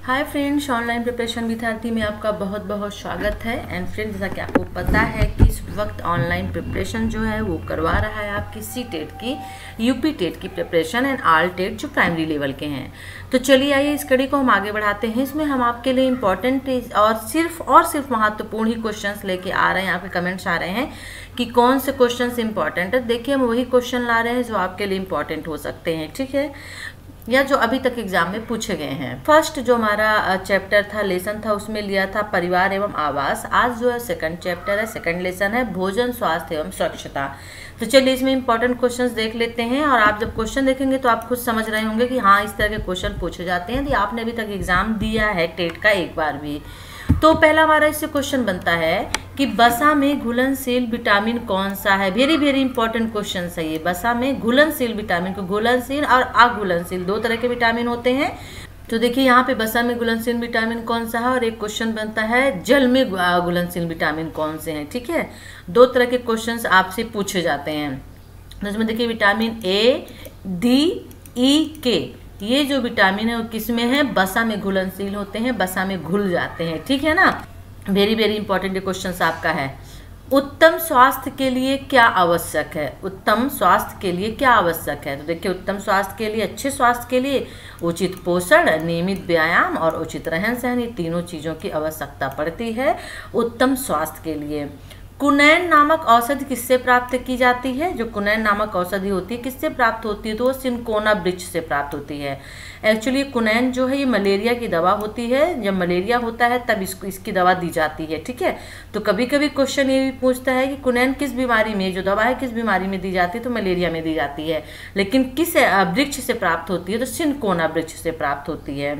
Hi friends, online preparation विद्यार्थी में आपका बहुत बहुत स्वागत है। एंड फ्रेंड्स, जैसा कि आपको पता है कि इस वक्त ऑनलाइन प्रिपरेशन जो है वो करवा रहा है आपकी सी टेट की, यूपी टेट की प्रिपरेशन एंड आल टेट जो प्राइमरी लेवल के हैं। तो चलिए आइए इस कड़ी को हम आगे बढ़ाते हैं। इसमें हम आपके लिए इम्पॉर्टेंट और सिर्फ महत्वपूर्ण ही क्वेश्चंस लेके आ रहे हैं। आपके कमेंट्स आ रहे हैं कि कौन से क्वेश्चंस इंपॉर्टेंट है। देखिए, हम वही क्वेश्चन ला रहे हैं जो आपके लिए इम्पॉर्टेंट हो सकते हैं, ठीक है, या जो अभी तक एग्जाम में पूछे गए हैं। फर्स्ट जो हमारा चैप्टर था, लेसन था, उसमें लिया था परिवार एवं आवास। आज जो है सेकंड चैप्टर है, सेकंड लेसन है भोजन, स्वास्थ्य एवं स्वच्छता। तो चलिए इसमें इंपॉर्टेंट क्वेश्चंस देख लेते हैं। और आप जब क्वेश्चन देखेंगे तो आप खुद समझ रहे होंगे कि हाँ, इस तरह के क्वेश्चन पूछे जाते हैं। यदि आपने अभी तक एग्जाम दिया है टेट का एक बार भी, तो पहला हमारा इससे क्वेश्चन बनता है कि बसा में घुलनशील विटामिन कौन सा है। वेरी वेरी इंपॉर्टेंट क्वेश्चन है ये। बसा में घुलनशील विटामिन को घुलनशील और अघुलनशील दो तरह के विटामिन होते हैं। तो देखिए यहाँ पे बसा में घुलनशील विटामिन कौन सा है, और एक क्वेश्चन बनता है जल में घुलनशील विटामिन कौन से हैं। ठीक है, दो तरह के क्वेश्चंस आपसे पूछे जाते हैं। तो इसमें देखिए विटामिन ए, डी, ई, के, ये जो विटामिन है वो किसमें है, बसा में घुलनशील होते हैं, बसा में घुल जाते हैं। ठीक है ना, वेरी वेरी इंपॉर्टेंट क्वेश्चन आपका है। उत्तम स्वास्थ्य के लिए क्या आवश्यक है। उत्तम स्वास्थ्य के लिए क्या आवश्यक है। तो देखिए, उत्तम स्वास्थ्य के लिए, अच्छे स्वास्थ्य के लिए उचित पोषण, नियमित व्यायाम और उचित रहन सहन, ये तीनों चीज़ों की आवश्यकता पड़ती है उत्तम स्वास्थ्य के लिए। कुनैन नामक औषधि किससे प्राप्त की जाती है। जो कुनैन नामक औषधि होती है किससे प्राप्त होती है, तो वो सिनकोना वृक्ष से प्राप्त होती है। एक्चुअली कुनैन जो है ये मलेरिया की दवा होती है। जब मलेरिया होता है तब इसकी दवा दी जाती है। ठीक है, तो कभी कभी क्वेश्चन ये भी पूछता है कि कुनैन किस बीमारी में, जो दवा है किस बीमारी में दी जाती है, तो मलेरिया में दी जाती है। लेकिन किस वृक्ष से प्राप्त होती है, तो सिनकोना वृक्ष से प्राप्त होती है।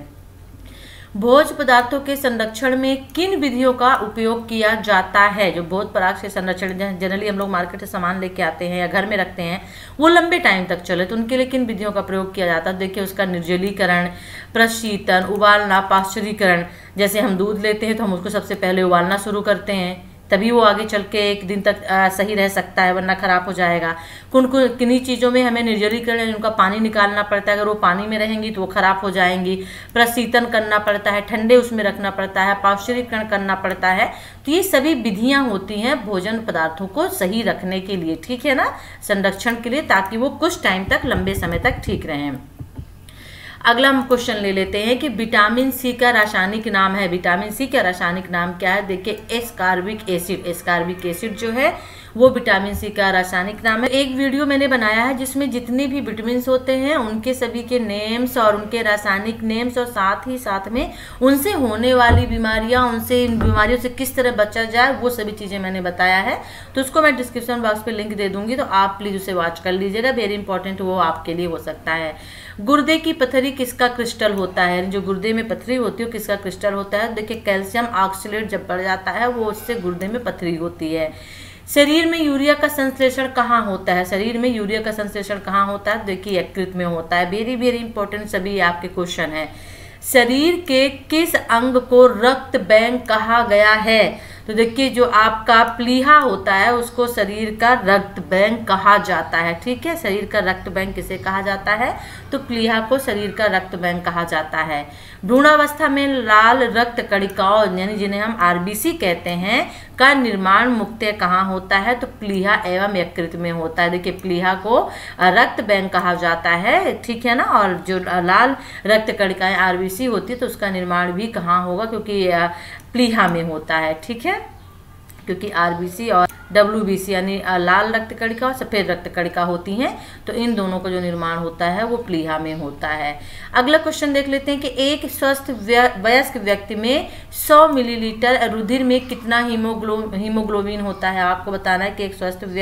भोज्य पदार्थों के संरक्षण में किन विधियों का उपयोग किया जाता है। जो भोज्य पदार्थ के संरक्षण, जनरली हम लोग मार्केट से सामान लेके आते हैं या घर में रखते हैं, वो लंबे टाइम तक चले, तो उनके लिए किन विधियों का प्रयोग किया जाता है। देखिए, उसका निर्जलीकरण, प्रशीतन, उबालना, पाश्चरीकरण। जैसे हम दूध लेते हैं तो हम उसको सबसे पहले उबालना शुरू करते हैं, तभी वो आगे चल के एक दिन तक सही रह सकता है, वरना खराब हो जाएगा। किन्हीं चीज़ों में हमें निर्जलीकरण, उनका पानी निकालना पड़ता है। अगर वो पानी में रहेंगी तो वो खराब हो जाएंगी। प्रशीतन करना पड़ता है, ठंडे उसमें रखना पड़ता है, पाश्चरीकरण करना पड़ता है। तो ये सभी विधियां होती हैं भोजन पदार्थों को सही रखने के लिए, ठीक है ना, संरक्षण के लिए, ताकि वो कुछ टाइम तक, लंबे समय तक ठीक रहें। अगला हम क्वेश्चन ले लेते हैं कि विटामिन सी का रासायनिक नाम है। विटामिन सी का रासायनिक नाम क्या है। देखिए, एस्कॉर्बिक एसिड। एस्कॉर्बिक एसिड जो है वो विटामिन सी का रासायनिक नाम है। एक वीडियो मैंने बनाया है जिसमें जितने भी विटामिन होते हैं उनके सभी के नेम्स और उनके रासायनिक नेम्स, और साथ ही साथ में उनसे होने वाली बीमारियां, उनसे, इन बीमारियों से किस तरह बचा जाए, वो सभी चीज़ें मैंने बताया है। तो उसको मैं डिस्क्रिप्शन बॉक्स पे लिंक दे दूंगी, तो आप प्लीज़ उसे वॉच कर लीजिएगा। वेरी इंपॉर्टेंट वो आपके लिए हो सकता है। गुर्दे की पथरी किसका क्रिस्टल होता है। जो गुर्दे में पथरी होती है किसका क्रिस्टल होता है। देखिए, कैल्शियम ऑक्सलेट जब बढ़ जाता है वो उससे गुर्दे में पथरी होती है। शरीर में यूरिया का संश्लेषण कहाँ होता है। शरीर में यूरिया का संश्लेषण कहाँ होता है। देखिए, यकृत में होता है। वेरी वेरी इंपॉर्टेंट सभी आपके क्वेश्चन है। शरीर के किस अंग को रक्त बैंक कहा गया है। तो देखिए, जो आपका प्लीहा होता है उसको शरीर का रक्त बैंक कहा जाता है। ठीक है, शरीर का रक्त बैंक किसे कहा जाता है, तो प्लीहा को शरीर का रक्त बैंक कहा जाता है। भ्रूणावस्था में लाल रक्त कणिकाओं, यानी जिन्हें हम आरबीसी कहते हैं, का निर्माण मुख्यतः कहाँ होता है, तो प्लीहा एवं यकृत में होता है। देखिए, प्लीहा को रक्त बैंक कहा जाता है, ठीक है ना, और जो लाल रक्त कणिकाएं आरबीसी होती है तो उसका निर्माण भी कहाँ होगा, क्योंकि प्लीहा में होता है। ठीक है, क्योंकि आरबीसी और डब्ल्यूबीसी यानी लाल रक्त कणिका और सफ़ेद रक्त कणिका होती हैं, तो इन दोनों का जो निर्माण होता है वो प्लीहा में होता है। अगला क्वेश्चन देख लेते हैं कि एक स्वस्थ वयस्क व्यक्ति में 100 मिलीलीटर रुधिर में कितना हीमोग्लोबिन होता है। आपको बताना है कि एक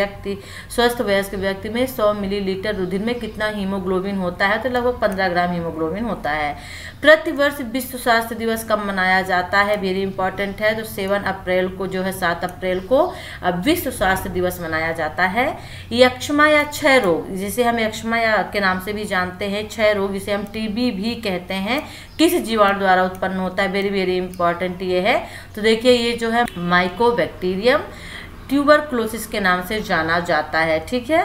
स्वस्थ वयस्क व्यक्ति में 100 मिलीलीटर रुधिर में कितना हीमोग्लोबिन होता है, तो लगभग 15 ग्राम हीमोग्लोबिन होता है। प्रतिवर्ष विश्व स्वास्थ्य दिवस कब मनाया जाता है। वेरी इंपॉर्टेंट है। तो 7 अप्रैल को जो है, 7 अप्रैल को विश्व स्वास्थ्य दिवस मनाया जाता है। यक्ष्मा या क्षय रोग, जिसे हम यक्ष्मा या के नाम से भी जानते हैं, क्षय रोग जिसे हम टीबी भी कहते हैं, किस जीवाणु द्वारा उत्पन्न होता है। वेरी वेरी इंपॉर्टेंट ये है। तो देखिए, ये जो है माइकोबैक्टीरियम ट्यूबरकुलोसिस के नाम से जाना जाता है। ठीक है,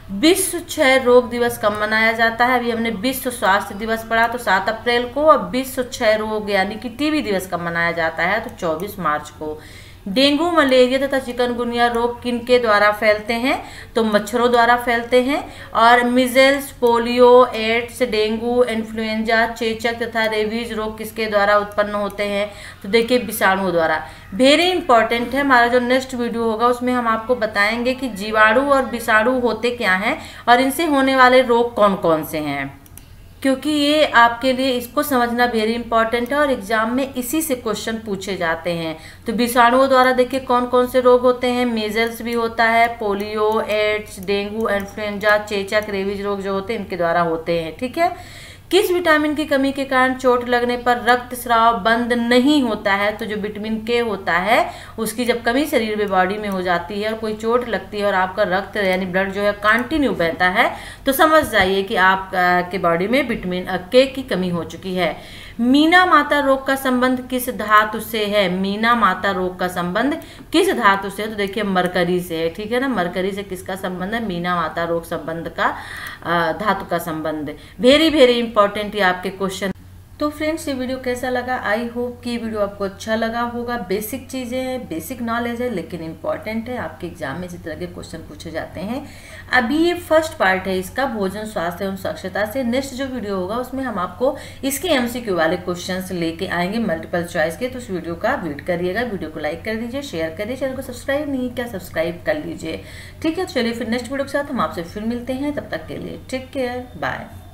विश्व क्षय रोग दिवस कब मनाया जाता है? अभी हमने विश्व स्वास्थ्य दिवस पढ़ा तो 7 अप्रैल को। और विश्व क्षय रोग यानी कि टीबी दिवस कब मनाया जाता है? तो 24 मार्च को। डेंगू, मलेरिया तथा चिकनगुनिया रोग किनके द्वारा फैलते हैं? तो मच्छरों द्वारा फैलते हैं। और measles, polio, AIDS, dengue, influenza, चेचक तथा रेबीज रोग किसके द्वारा उत्पन्न होते हैं? तो देखिए विषाणु द्वारा। वेरी इंपॉर्टेंट है, हमारा जो नेक्स्ट वीडियो होगा उसमें हम आपको बताएंगे कि जीवाणु और विषाणु होते क्या हैं और इनसे होने वाले रोग कौन कौन से हैं, क्योंकि ये आपके लिए इसको समझना वेरी इंपॉर्टेंट है और एग्जाम में इसी से क्वेश्चन पूछे जाते हैं। तो विषाणुओं द्वारा देखिए कौन कौन से रोग होते हैं। मेजल्स भी होता है, पोलियो, एड्स, डेंगू, इन्फ्लुएंजा, चेचक, रेबीज रोग जो होते हैं इनके द्वारा होते हैं। ठीक है। किस विटामिन की कमी के कारण चोट लगने पर रक्तस्राव बंद नहीं होता है? तो जो विटामिन के होता है उसकी जब कमी शरीर में बॉडी में हो जाती है और कोई चोट लगती है और आपका रक्त यानी ब्लड जो है कंटिन्यू बहता है तो समझ जाइए कि आप के बॉडी में विटामिन के की कमी हो चुकी है। मीना माता रोग का संबंध किस धातु से है? मीना माता रोग का संबंध किस धातु से है? तो देखिए मरकरी से है। ठीक है ना, मरकरी से किसका संबंध है? मीना माता रोग संबंध का धातु का संबंध। वेरी वेरी इंपॉर्टेंट ये आपके क्वेश्चन। तो फ्रेंड्स ये वीडियो कैसा लगा? आई होप कि ये वीडियो आपको अच्छा लगा होगा। बेसिक चीज़ें हैं, बेसिक नॉलेज है, लेकिन इंपॉर्टेंट है। आपके एग्जाम में इसी तरह के क्वेश्चन पूछे जाते हैं। अभी ये फर्स्ट पार्ट है इसका, भोजन, स्वास्थ्य एवं स्वच्छता से। नेक्स्ट जो वीडियो होगा उसमें हम आपको इसके MCQ वाले क्वेश्चन लेके आएंगे, मल्टीपल चॉइस के। तो उस वीडियो का वेट करिएगा। वीडियो को लाइक कर दीजिए, शेयर करिए, चैनल को सब्सक्राइब नहीं किया सब्सक्राइब कर लीजिए। ठीक है, चलिए फिर नेक्स्ट वीडियो के साथ हम आपसे फिर मिलते हैं। तब तक के लिए टेक केयर, बाय।